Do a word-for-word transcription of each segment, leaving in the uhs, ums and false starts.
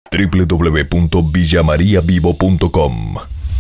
w w w punto villamariavivo punto com.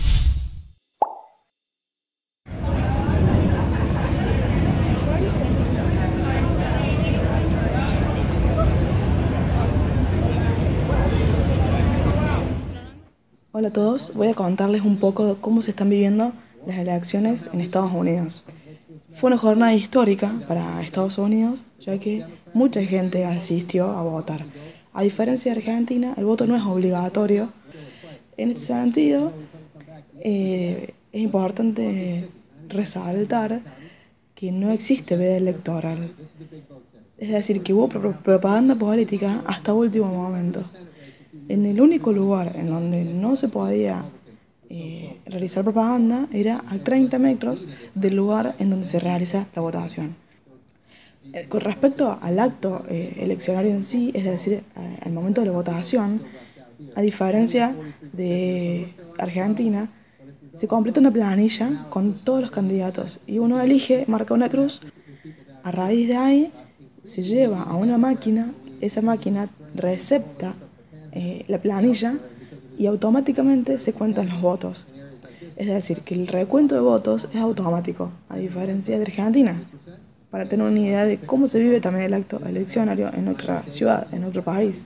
Hola a todos, voy a contarles un poco de cómo se están viviendo las elecciones en Estados Unidos. Fue una jornada histórica para Estados Unidos, ya que mucha gente asistió a votar. A diferencia de Argentina, el voto no es obligatorio. En este sentido, eh, es importante resaltar que no existe veda electoral. Es decir, que hubo pro- propaganda política hasta último momento. En el único lugar en donde no se podía eh, realizar propaganda era a treinta metros del lugar en donde se realiza la votación. Eh, con respecto al acto eh, eleccionario en sí, es decir, eh, al momento de la votación, a diferencia de Argentina, se completa una planilla con todos los candidatos y uno elige, marca una cruz. A raíz de ahí se lleva a una máquina, esa máquina recepta eh, la planilla y automáticamente se cuentan los votos. Es decir, que el recuento de votos es automático, a diferencia de Argentina, para tener una idea de cómo se vive también el acto eleccionario en otra ciudad, en otro país.